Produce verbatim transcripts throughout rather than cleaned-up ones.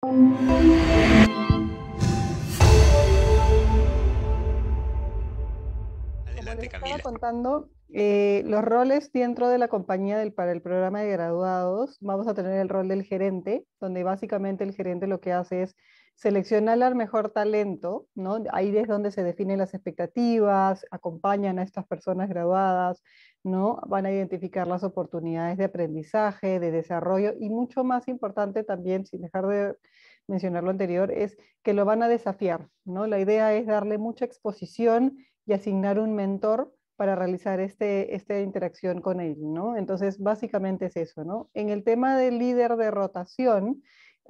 Como Adelante, les estaba Camila. contando, eh, los roles dentro de la compañía del, para el programa de graduados, vamos a tener el rol del gerente, donde básicamente el gerente lo que hace es seleccionar al mejor talento, ¿no? Ahí es donde se definen las expectativas, acompañan a estas personas graduadas, ¿no? Van a identificar las oportunidades de aprendizaje, de desarrollo y mucho más importante también, sin dejar de mencionar lo anterior, es que lo van a desafiar, ¿no? La idea es darle mucha exposición y asignar un mentor para realizar este, esta interacción con él, ¿no? Entonces, básicamente es eso, ¿no? En el tema del líder de rotación,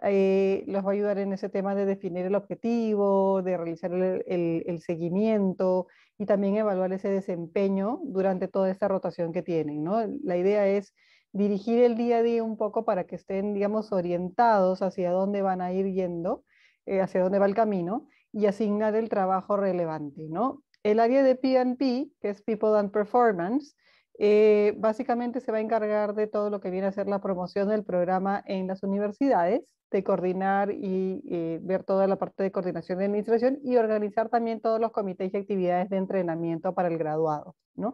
eh, los va a ayudar en ese tema de definir el objetivo, de realizar el, el, el seguimiento y también evaluar ese desempeño durante toda esta rotación que tienen, ¿no? La idea es dirigir el día a día un poco para que estén, digamos, orientados hacia dónde van a ir yendo, eh, hacia dónde va el camino, y asignar el trabajo relevante, ¿no? El área de P and P, que es People and Performance, eh, básicamente se va a encargar de todo lo que viene a ser la promoción del programa en las universidades, de coordinar y eh, ver toda la parte de coordinación de administración y organizar también todos los comités y actividades de entrenamiento para el graduado, ¿no?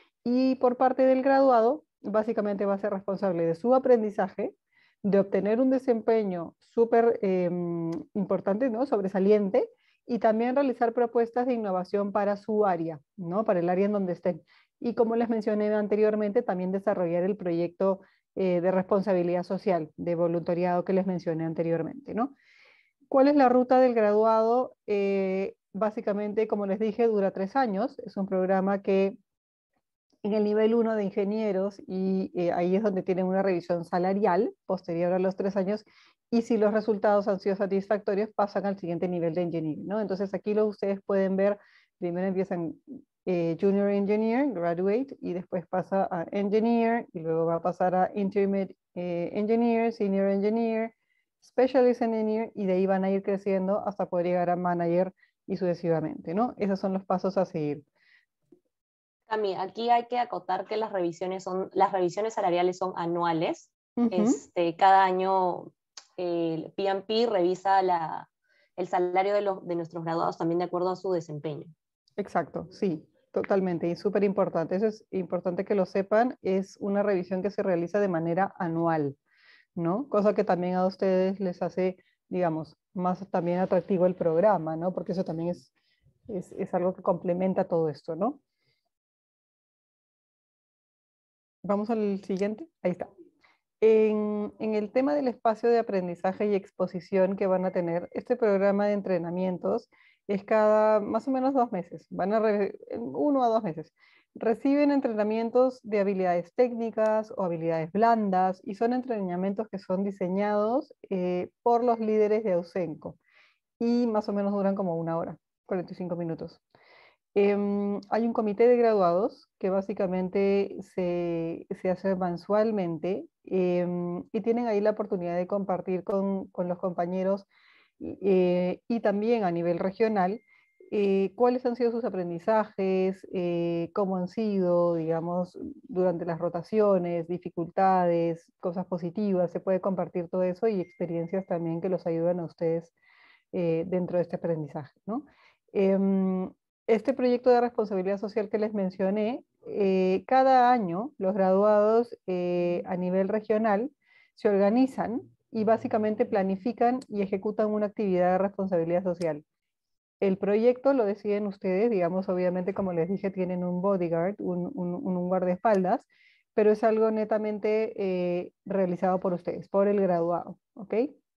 Y por parte del graduado, básicamente va a ser responsable de su aprendizaje, de obtener un desempeño súper eh, importante, ¿no? Sobresaliente, y también realizar propuestas de innovación para su área, ¿no? Para el área en donde estén. Y como les mencioné anteriormente, también desarrollar el proyecto eh, de responsabilidad social, de voluntariado que les mencioné anteriormente, ¿no? ¿Cuál es la ruta del graduado? Eh, básicamente, como les dije, dura tres años. Es un programa que en el nivel uno de ingenieros y eh, ahí es donde tienen una revisión salarial posterior a los tres años y si los resultados han sido satisfactorios pasan al siguiente nivel de engineering, ¿no? Entonces aquí lo ustedes pueden ver, primero empiezan eh, Junior Engineer, Graduate, y después pasa a Engineer y luego va a pasar a Intermediate eh, Engineer, Senior Engineer, Specialist Engineer y de ahí van a ir creciendo hasta poder llegar a Manager y sucesivamente, ¿no? Esos son los pasos a seguir. Cami, aquí hay que acotar que las revisiones, son, las revisiones salariales son anuales. Uh-huh. este, cada año el P and P revisa la, el salario de, los, de nuestros graduados también de acuerdo a su desempeño. Exacto, sí, totalmente, y súper importante. Eso es importante que lo sepan, es una revisión que se realiza de manera anual, ¿no? Cosa que también a ustedes les hace, digamos, más también atractivo el programa, ¿no? Porque eso también es, es, es algo que complementa todo esto, ¿no? Vamos al siguiente. Ahí está. En, en el tema del espacio de aprendizaje y exposición que van a tener, este programa de entrenamientos es cada más o menos dos meses. Van a re, uno a dos meses. Reciben entrenamientos de habilidades técnicas o habilidades blandas y son entrenamientos que son diseñados eh, por los líderes de Ausenco y más o menos duran como una hora, cuarenta y cinco minutos. Eh, hay un comité de graduados que básicamente se, se hace mensualmente eh, y tienen ahí la oportunidad de compartir con, con los compañeros eh, y también a nivel regional eh, cuáles han sido sus aprendizajes, eh, cómo han sido, digamos, durante las rotaciones, dificultades, cosas positivas. Se puede compartir todo eso y experiencias también que los ayudan a ustedes eh, dentro de este aprendizaje, ¿no? Eh, este proyecto de responsabilidad social que les mencioné, eh, cada año los graduados eh, a nivel regional se organizan y básicamente planifican y ejecutan una actividad de responsabilidad social. El proyecto lo deciden ustedes, digamos, obviamente, como les dije, tienen un bodyguard, un, un, un guardaespaldas, pero es algo netamente eh, realizado por ustedes, por el graduado, ¿ok?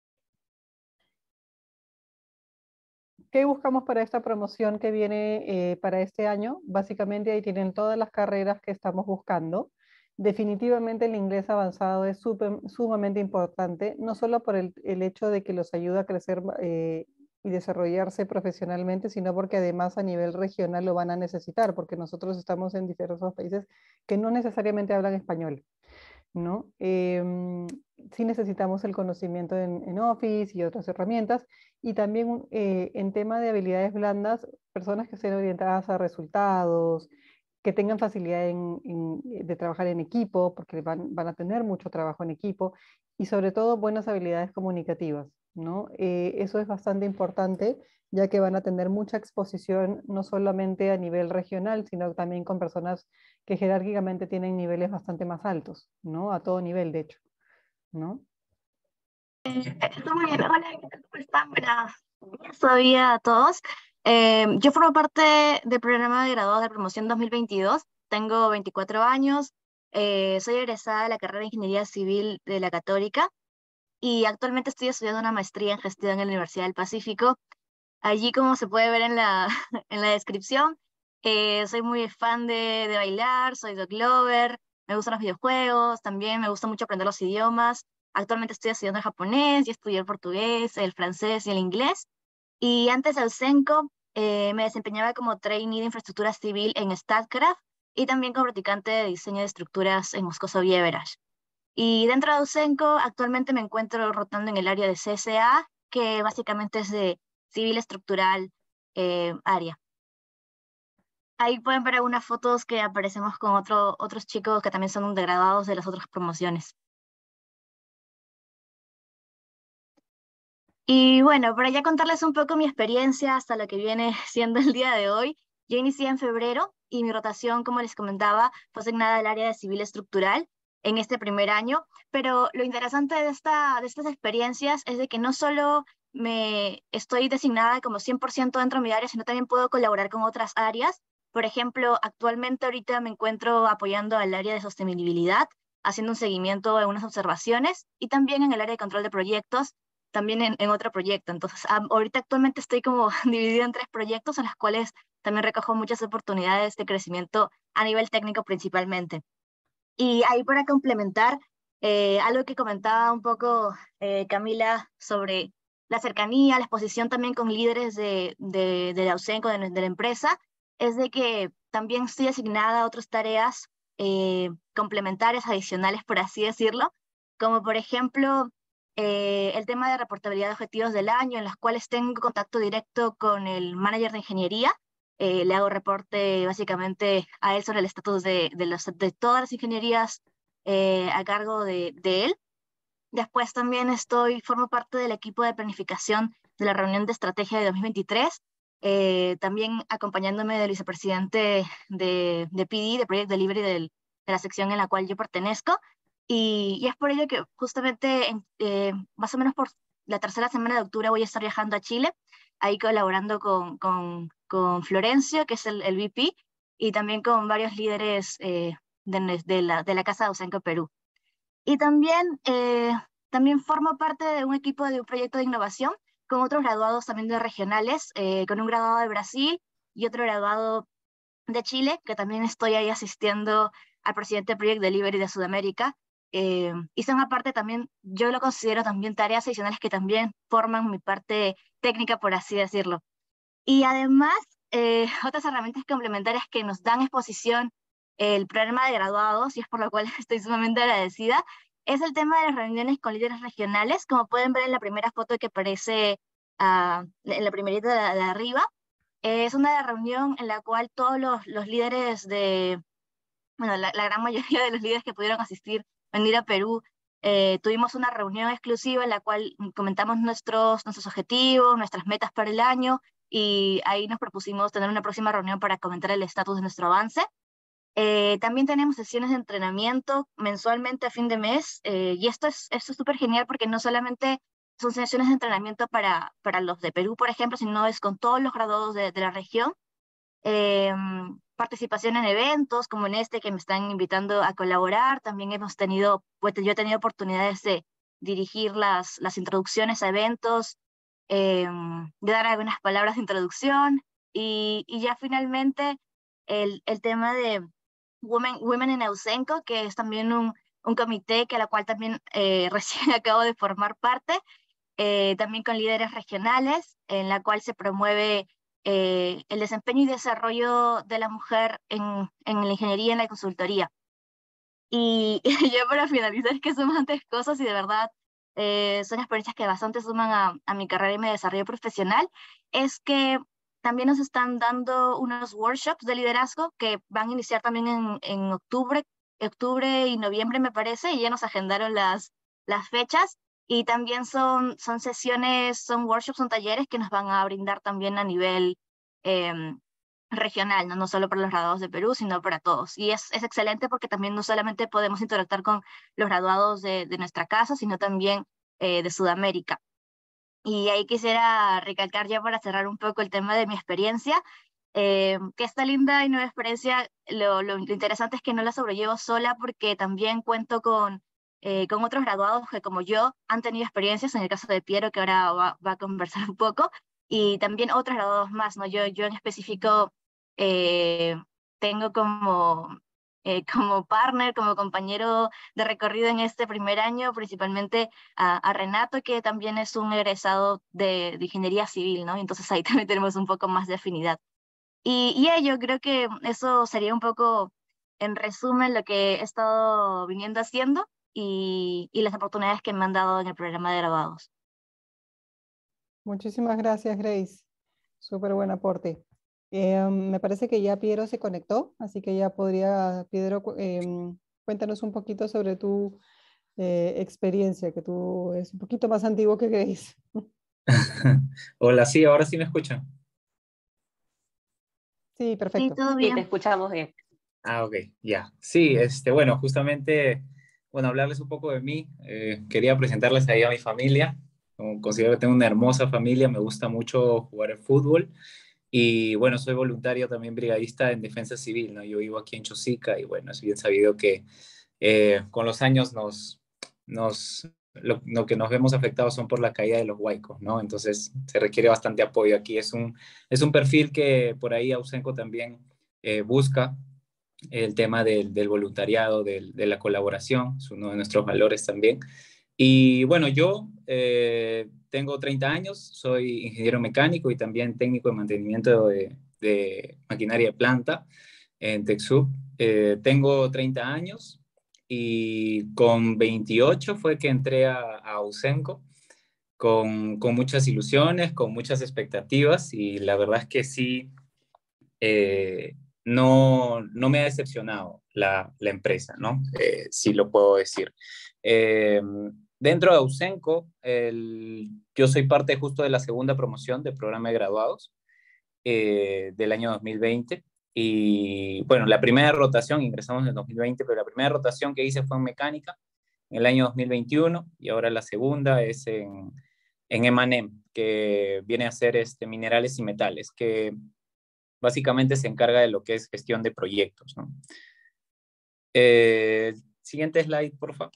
¿Qué buscamos para esta promoción que viene eh, para este año? Básicamente ahí tienen todas las carreras que estamos buscando. Definitivamente el inglés avanzado es super, sumamente importante, no solo por el, el hecho de que los ayuda a crecer eh, y desarrollarse profesionalmente, sino porque además a nivel regional lo van a necesitar, porque nosotros estamos en diversos países que no necesariamente hablan español, ¿no? Eh, sí necesitamos el conocimiento en, en Office y otras herramientas, y también eh, en tema de habilidades blandas, personas que estén orientadas a resultados, que tengan facilidad en, en, de trabajar en equipo, porque van, van a tener mucho trabajo en equipo, y sobre todo buenas habilidades comunicativas, ¿no? Eh, eso es bastante importante, ya que van a tener mucha exposición, no solamente a nivel regional, sino también con personas que jerárquicamente tienen niveles bastante más altos, ¿no? A todo nivel, de hecho, ¿no? Eh, está muy bien. Hola, ¿qué tal? ¿Cómo están? Buenas días todavía a todos. Eh, yo formo parte del programa de graduados de promoción dos mil veintidós. Tengo veinticuatro años. Eh, soy egresada de la carrera de Ingeniería Civil de la Católica y actualmente estoy estudiando una maestría en gestión en la Universidad del Pacífico. Allí, como se puede ver en la, en la descripción, eh, soy muy fan de, de bailar, soy dog lover, me gustan los videojuegos, también me gusta mucho aprender los idiomas. Actualmente estoy estudiando el japonés y estudié el portugués, el francés y el inglés. Y antes de Ausenco, eh, me desempeñaba como trainee de infraestructura civil en StatCraft y también como practicante de diseño de estructuras en Moscoso Bieverash. Y dentro de Ausenco, actualmente me encuentro rotando en el área de C S A, que básicamente es de civil estructural eh, área. Ahí pueden ver algunas fotos que aparecemos con otro, otros chicos que también son graduados de las otras promociones. Y bueno, para ya contarles un poco mi experiencia hasta lo que viene siendo el día de hoy, yo inicié en febrero y mi rotación, como les comentaba, fue asignada al área de civil estructural en este primer año, pero lo interesante de, esta, de estas experiencias es de que no solo me estoy designada como cien por ciento dentro de mi área, sino también puedo colaborar con otras áreas. Por ejemplo, actualmente ahorita me encuentro apoyando al área de sostenibilidad, haciendo un seguimiento de unas observaciones y también en el área de control de proyectos, también en, en otro proyecto. Entonces, um, ahorita actualmente estoy como dividida en tres proyectos en los cuales también recojo muchas oportunidades de crecimiento a nivel técnico principalmente. Y ahí para complementar, eh, algo que comentaba un poco eh, Camila sobre la cercanía, la exposición también con líderes de, de, de la Ausenco, de, de la empresa, es de que también estoy asignada a otras tareas eh, complementarias, adicionales, por así decirlo, como por ejemplo eh, el tema de reportabilidad de objetivos del año, en las cuales tengo contacto directo con el manager de ingeniería. Eh, le hago reporte básicamente a él sobre el estatus de, de, los, de todas las ingenierías eh, a cargo de, de él. Después también estoy, formo parte del equipo de planificación de la reunión de estrategia de dos mil veintitrés, eh, también acompañándome del vicepresidente de, de P D, de Project Delivery del, de la sección en la cual yo pertenezco. Y, y es por ello que justamente en, eh, más o menos por la tercera semana de octubre voy a estar viajando a Chile, ahí colaborando con, con, con Florencio, que es el, el V P, y también con varios líderes eh, de, de, la, de la Casa de Ausenco Perú. Y también, eh, también formo parte de un equipo de un proyecto de innovación con otros graduados también de regionales, eh, con un graduado de Brasil y otro graduado de Chile, que también estoy ahí asistiendo al presidente de Project Delivery de Sudamérica. Eh, y son aparte también, yo lo considero también tareas adicionales que también forman mi parte técnica, por así decirlo. Y además, eh, otras herramientas complementarias que nos dan exposición el programa de graduados, y es por lo cual estoy sumamente agradecida, es el tema de las reuniones con líderes regionales. Como pueden ver en la primera foto que aparece uh, en la primerita de, de arriba, eh, es una reunión en la cual todos los, los líderes de, bueno, la, la gran mayoría de los líderes que pudieron asistir, venir a Perú, eh, tuvimos una reunión exclusiva en la cual comentamos nuestros, nuestros objetivos, nuestras metas para el año, y ahí nos propusimos tener una próxima reunión para comentar el estatus de nuestro avance. Eh, también tenemos sesiones de entrenamiento mensualmente a fin de mes, eh, y esto es esto es súper genial porque no solamente son sesiones de entrenamiento para, para los de Perú, por ejemplo, sino es con todos los graduados de, de la región. Eh, participación en eventos como en este que me están invitando a colaborar. También hemos tenido, pues yo he tenido oportunidades de dirigir las, las introducciones a eventos, eh, de dar algunas palabras de introducción, y, y ya finalmente el, el tema de Women, Women in Ausenco, que es también un, un comité que a la cual también eh, recién acabo de formar parte, eh, también con líderes regionales, en la cual se promueve eh, el desempeño y desarrollo de la mujer en, en la ingeniería y en la consultoría. Y, y ya para finalizar, es que son bastantes cosas y de verdad eh, son experiencias que bastante suman a, a mi carrera y mi desarrollo profesional, es que también nos están dando unos workshops de liderazgo que van a iniciar también en, en octubre, octubre y noviembre me parece, y ya nos agendaron las, las fechas. Y también son, son sesiones, son workshops, son talleres que nos van a brindar también a nivel eh, regional, ¿no? No solo para los graduados de Perú, sino para todos. Y es, es excelente porque también no solamente podemos interactuar con los graduados de, de nuestra casa, sino también eh, de Sudamérica. Y ahí quisiera recalcar ya para cerrar un poco el tema de mi experiencia, eh, que esta linda y nueva experiencia, lo, lo, lo interesante es que no la sobrellevo sola porque también cuento con, eh, con otros graduados que como yo han tenido experiencias, en el caso de Piero, que ahora va, va a conversar un poco, y también otros graduados más, ¿no? Yo, yo en específico eh, tengo como, eh, como partner, como compañero de recorrido en este primer año, principalmente a, a Renato, que también es un egresado de, de ingeniería civil, ¿no? Entonces ahí también tenemos un poco más de afinidad. Y, y ello, creo que eso sería un poco, en resumen, lo que he estado viniendo haciendo y, y las oportunidades que me han dado en el programa de graduados. Muchísimas gracias, Grace. Súper buen aporte. Eh, me parece que ya Piero se conectó, así que ya podría, Piero, cu- em, cuéntanos un poquito sobre tu eh, experiencia, que tú es un poquito más antiguo que Grace. Hola, sí, ahora sí me escuchan. Sí, Sí, perfecto. todo Sí, te bien. escuchamos bien. Ah, ok, ya. Sí, este, bueno, justamente, bueno, hablarles un poco de mí. Eh, quería presentarles ahí a mi familia. Como considero que tengo una hermosa familia, me gusta mucho jugar el fútbol y bueno, soy voluntario también brigadista en Defensa Civil, ¿no? Yo vivo aquí en Chosica y bueno, es bien sabido que eh, con los años nos, nos, lo, lo que nos vemos afectados son por la caída de los huaicos, ¿no? Entonces se requiere bastante apoyo aquí. Es un, es un perfil que por ahí Ausenco también eh, busca el tema del, del voluntariado, del, de la colaboración, es uno de nuestros valores también. Y bueno, yo eh, tengo treinta años, soy ingeniero mecánico y también técnico de mantenimiento de, de maquinaria de planta en TechSoup. Eh, tengo treinta años y con veintiocho fue que entré a, a Ausenco con, con muchas ilusiones, con muchas expectativas y la verdad es que sí, eh, no, no me ha decepcionado la, la empresa, ¿no? Eh, sí lo puedo decir. Eh, Dentro de Ausenco, el, yo soy parte justo de la segunda promoción del programa de graduados eh, del año dos mil veinte. Y bueno, la primera rotación, ingresamos en el dos mil veinte, pero la primera rotación que hice fue en mecánica en el año dos mil veintiuno y ahora la segunda es en, en M and M, que viene a ser este, minerales y metales, que básicamente se encarga de lo que es gestión de proyectos, ¿no? Eh, siguiente slide, por favor.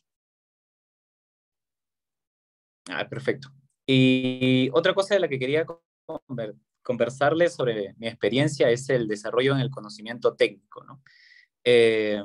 Ah, perfecto. Y otra cosa de la que quería conver conversarles sobre mi experiencia es el desarrollo en el conocimiento técnico, ¿no? Eh,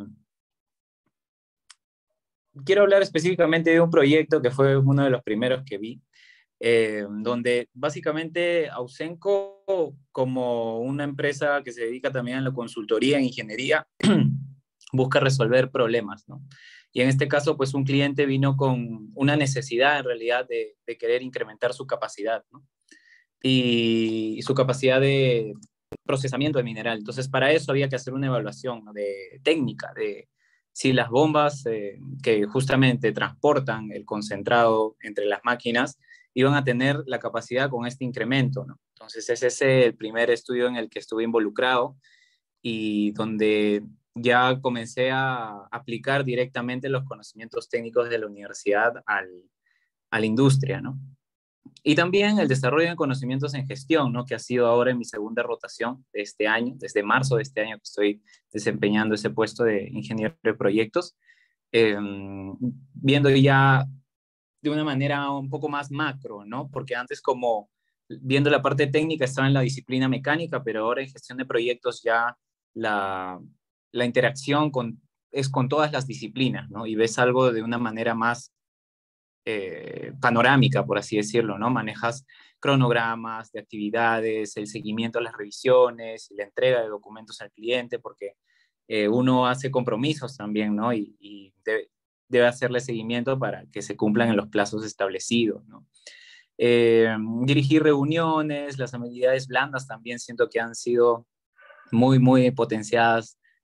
quiero hablar específicamente de un proyecto que fue uno de los primeros que vi, eh, donde básicamente Ausenco, como una empresa que se dedica también a la consultoría en ingeniería, busca resolver problemas, ¿no? Y en este caso, pues un cliente vino con una necesidad en realidad de, de querer incrementar su capacidad, ¿no? Y, y su capacidad de procesamiento de mineral. Entonces, para eso había que hacer una evaluación, ¿no?, de técnica, de si las bombas eh, que justamente transportan el concentrado entre las máquinas iban a tener la capacidad con este incremento, ¿no? Entonces, ese es el primer estudio en el que estuve involucrado y donde ya comencé a aplicar directamente los conocimientos técnicos de la universidad al, a la industria, ¿no? Y también el desarrollo de conocimientos en gestión, ¿no? Que ha sido ahora en mi segunda rotación de este año, desde marzo de este año que estoy desempeñando ese puesto de ingeniero de proyectos, eh, viendo ya de una manera un poco más macro, ¿no? Porque antes como viendo la parte técnica estaba en la disciplina mecánica, pero ahora en gestión de proyectos ya la, la interacción con, es con todas las disciplinas, ¿no? Y ves algo de una manera más eh, panorámica, por así decirlo, ¿no? Manejas cronogramas de actividades, el seguimiento a las revisiones, la entrega de documentos al cliente, porque eh, uno hace compromisos también, ¿no? Y, y debe, debe hacerle seguimiento para que se cumplan en los plazos establecidos, ¿no? Eh, dirigir reuniones, las habilidades blandas también siento que han sido muy, muy potenciadas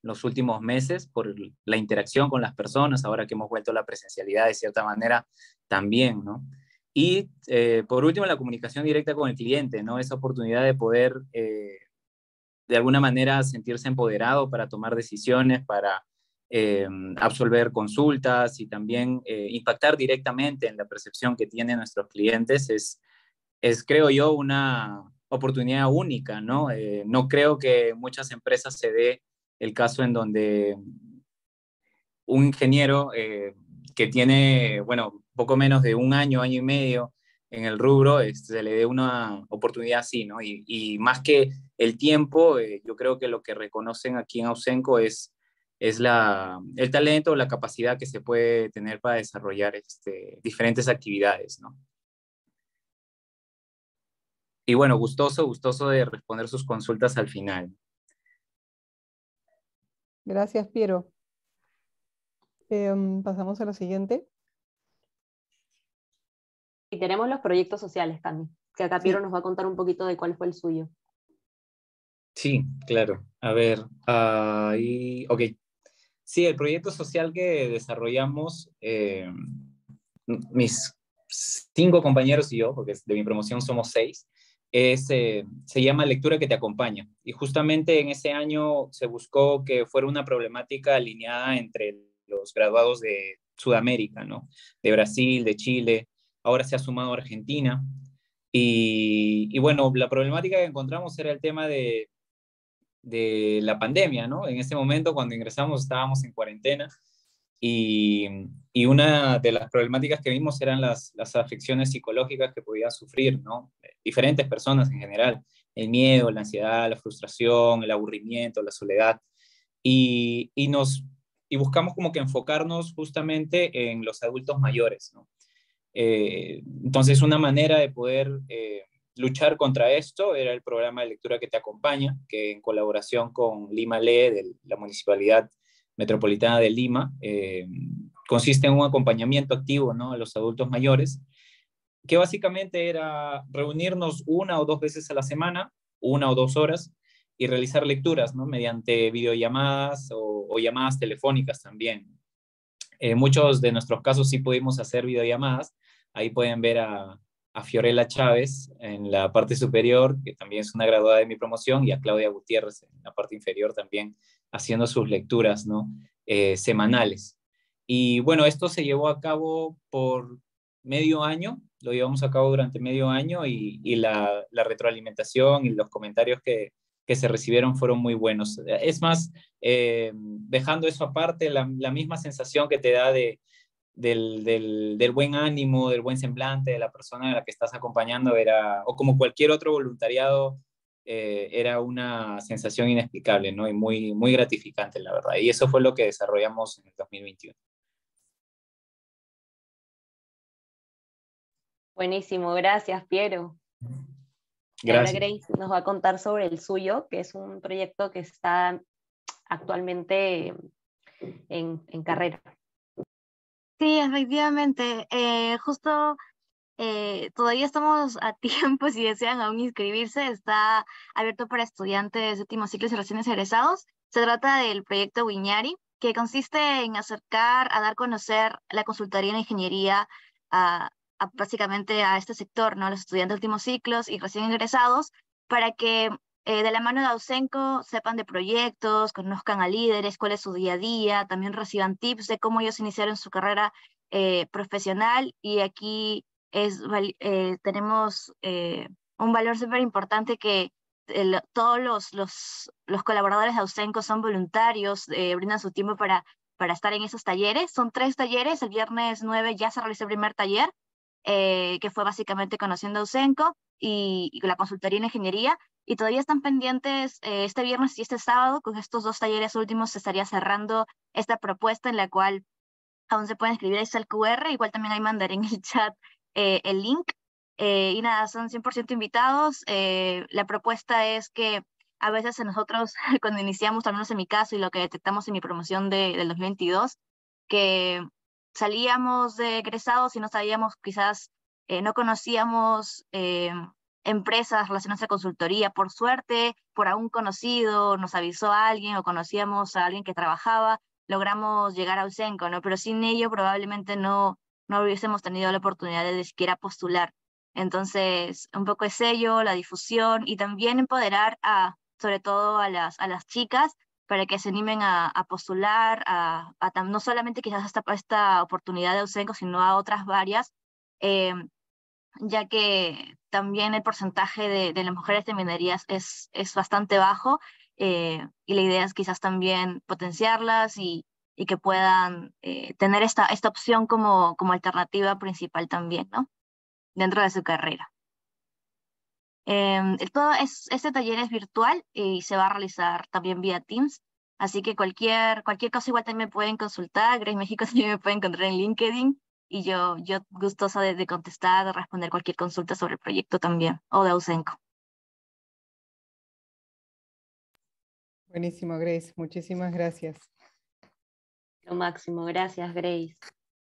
los últimos meses por la interacción con las personas, ahora que hemos vuelto a la presencialidad de cierta manera también, ¿no? Y eh, por último, la comunicación directa con el cliente, ¿no? Esa oportunidad de poder, eh, de alguna manera, sentirse empoderado para tomar decisiones, para eh, absolver consultas y también eh, impactar directamente en la percepción que tienen nuestros clientes es, es creo yo, una oportunidad única, ¿no? Eh, no creo que en muchas empresas se dé el caso en donde un ingeniero eh, que tiene, bueno, poco menos de un año, año y medio en el rubro, este, se le dé una oportunidad así, ¿no? Y, y más que el tiempo, eh, yo creo que lo que reconocen aquí en Ausenco es, es la, el talento, la capacidad que se puede tener para desarrollar este, diferentes actividades, ¿no? Y bueno, gustoso, gustoso de responder sus consultas al final. Gracias, Piero. Eh, pasamos a la siguiente. Y tenemos los proyectos sociales también, que acá Piero Sí. nos va a contar un poquito de cuál fue el suyo. Sí, claro. A ver, ahí, ok. Sí, el proyecto social que desarrollamos, eh, mis cinco compañeros y yo, porque de mi promoción somos seis, es, eh, se llama Lectura que te acompaña. Y justamente en ese año se buscó que fuera una problemática alineada entre los graduados de Sudamérica, ¿no? De Brasil, de Chile, ahora se ha sumado Argentina. Y, y bueno, la problemática que encontramos era el tema de, de la pandemia, ¿no? En ese momento, cuando ingresamos, estábamos en cuarentena y, y una de las problemáticas que vimos eran las, las afecciones psicológicas que podían sufrir, ¿no? Diferentes personas en general, el miedo, la ansiedad, la frustración, el aburrimiento, la soledad, y, y nos y buscamos como que enfocarnos justamente en los adultos mayores, ¿no? Eh, entonces, una manera de poder eh, luchar contra esto era el programa de lectura que te acompaña, que en colaboración con Lima Lee, de la Municipalidad Metropolitana de Lima, eh, consiste en un acompañamiento activo, ¿no?, a los adultos mayores, que básicamente era reunirnos una o dos veces a la semana, una o dos horas, y realizar lecturas, ¿no?, mediante videollamadas o, o llamadas telefónicas también. Eh, muchos de nuestros casos sí pudimos hacer videollamadas. Ahí pueden ver a, a Fiorella Chávez en la parte superior, que también es una graduada de mi promoción, y a Claudia Gutiérrez en la parte inferior también haciendo sus lecturas, ¿no?, eh, semanales. Y bueno, esto se llevó a cabo por medio año, lo llevamos a cabo durante medio año y, y la, la retroalimentación y los comentarios que, que se recibieron fueron muy buenos. Es más, eh, dejando eso aparte, la, la misma sensación que te da de, del, del, del buen ánimo, del buen semblante de la persona a la que estás acompañando, era, o como cualquier otro voluntariado, eh, era una sensación inexplicable, ¿no? Y muy, muy gratificante, la verdad. Y eso fue lo que desarrollamos en el dos mil veintiuno. Buenísimo, gracias, Piero. Y ahora Gracias. Grace nos va a contar sobre el suyo, que es un proyecto que está actualmente en, en carrera. Sí, efectivamente. Eh, justo eh, todavía estamos a tiempo, si desean aún inscribirse, está abierto para estudiantes de séptimo ciclo y recién egresados. Se trata del proyecto Wiñari, que consiste en acercar, a dar a conocer la consultoría en ingeniería a, a básicamente a este sector, ¿no?, a los estudiantes de últimos ciclos y recién egresados, para que eh, de la mano de Ausenco sepan de proyectos, conozcan a líderes, cuál es su día a día, también reciban tips de cómo ellos iniciaron su carrera eh, profesional. Y aquí es, eh, tenemos eh, un valor súper importante que el, todos los, los, los colaboradores de Ausenco son voluntarios, eh, brindan su tiempo para, para estar en esos talleres. Son tres talleres, el viernes nueve ya se realizó el primer taller, eh, que fue básicamente conociendo Ausenco y, y la consultoría en ingeniería, y todavía están pendientes eh, este viernes y este sábado. Con estos dos talleres últimos se estaría cerrando esta propuesta, en la cual aún se pueden escribir, ahí está el Q R, igual también ahí mandaré en el chat eh, el link. Eh, y nada, son cien por ciento invitados. Eh, la propuesta es que a veces nosotros, cuando iniciamos, al menos en mi caso, y lo que detectamos en mi promoción de, del dos mil veintidós, que salíamos de egresados y no sabíamos, quizás eh, no conocíamos eh, empresas relacionadas a consultoría. Por suerte, por algún conocido, nos avisó a alguien o conocíamos a alguien que trabajaba, logramos llegar a Ausenco, ¿no? Pero sin ello probablemente no, no hubiésemos tenido la oportunidad de, de siquiera postular. Entonces, un poco es ello, la difusión y también empoderar a, sobre todo a las, a las chicas para que se animen a, a postular, a, a, no solamente quizás esta, esta oportunidad de Ausenco, sino a otras varias, eh, ya que también el porcentaje de, de las mujeres de minerías es, es bastante bajo, eh, y la idea es quizás también potenciarlas y, y que puedan eh, tener esta, esta opción como, como alternativa principal también, ¿no? Dentro de su carrera. Eh, todo es, este taller es virtual y se va a realizar también vía Teams, así que cualquier, cualquier cosa igual también me pueden consultar. Grace México también me pueden encontrar en LinkedIn y yo, yo gustosa de, de contestar, de responder cualquier consulta sobre el proyecto también, o de Ausenco. Buenísimo, Grace. Muchísimas gracias. Lo máximo. Gracias, Grace.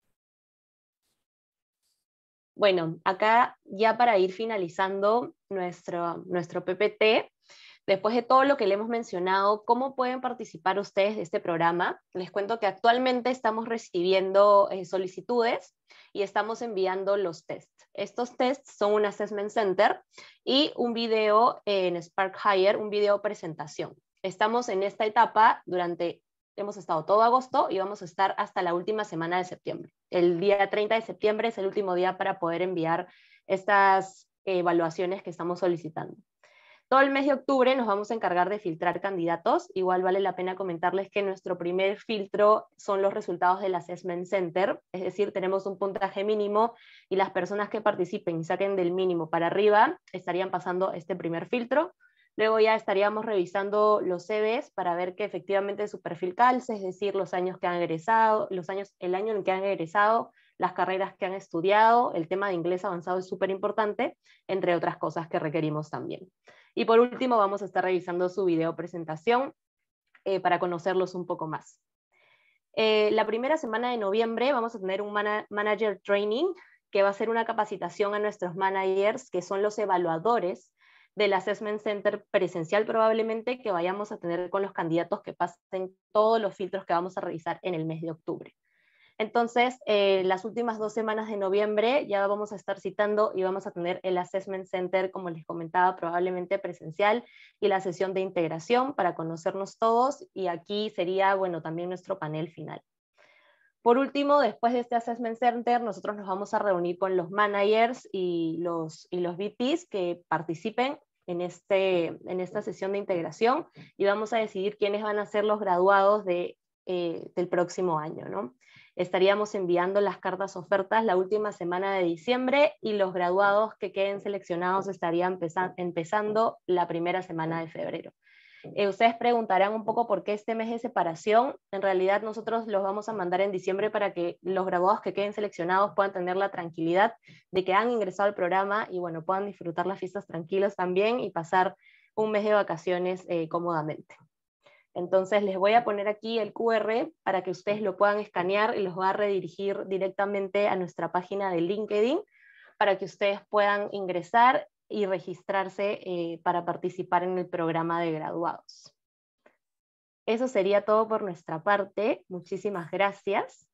Bueno, acá ya para ir finalizando nuestro, nuestro P P T, después de todo lo que le hemos mencionado, ¿cómo pueden participar ustedes de este programa? Les cuento que actualmente estamos recibiendo eh, solicitudes y estamos enviando los tests. Estos tests son un assessment center y un video en Spark Hire, un video presentación. Estamos en esta etapa durante... Hemos estado todo agosto y vamos a estar hasta la última semana de septiembre. El día treinta de septiembre es el último día para poder enviar estas evaluaciones que estamos solicitando. Todo el mes de octubre nos vamos a encargar de filtrar candidatos. Igual vale la pena comentarles que nuestro primer filtro son los resultados del Assessment Center, es decir, tenemos un puntaje mínimo y las personas que participen y saquen del mínimo para arriba estarían pasando este primer filtro. Luego ya estaríamos revisando los C Vs para ver que efectivamente su perfil calce, es decir, los años que han egresado, los años, el año en que han egresado, las carreras que han estudiado, el tema de inglés avanzado es súper importante, entre otras cosas que requerimos también. Y por último vamos a estar revisando su video presentación eh, para conocerlos un poco más. Eh, la primera semana de noviembre vamos a tener un mana- Manager Training, que va a ser una capacitación a nuestros managers, que son los evaluadores del Assessment Center presencial probablemente, que vayamos a tener con los candidatos que pasen todos los filtros que vamos a revisar en el mes de octubre. Entonces, eh, las últimas dos semanas de noviembre ya vamos a estar citando y vamos a tener el Assessment Center, como les comentaba, probablemente presencial, y la sesión de integración para conocernos todos, y aquí sería, bueno, también nuestro panel final. Por último, después de este Assessment Center, nosotros nos vamos a reunir con los managers y los, y los V Ps que participen en, este, en esta sesión de integración, y vamos a decidir quiénes van a ser los graduados de, eh, del próximo año, ¿no? Estaríamos enviando las cartas ofertas la última semana de diciembre y los graduados que queden seleccionados estarían empezando, empezando la primera semana de febrero. Eh, ustedes preguntarán un poco por qué este mes de separación. En realidad nosotros los vamos a mandar en diciembre para que los graduados que queden seleccionados puedan tener la tranquilidad de que han ingresado al programa y bueno, puedan disfrutar las fiestas tranquilos también y pasar un mes de vacaciones eh, cómodamente. Entonces les voy a poner aquí el Q R para que ustedes lo puedan escanear y los va a redirigir directamente a nuestra página de LinkedIn para que ustedes puedan ingresar y registrarse eh, para participar en el programa de graduados. Eso sería todo por nuestra parte. Muchísimas gracias.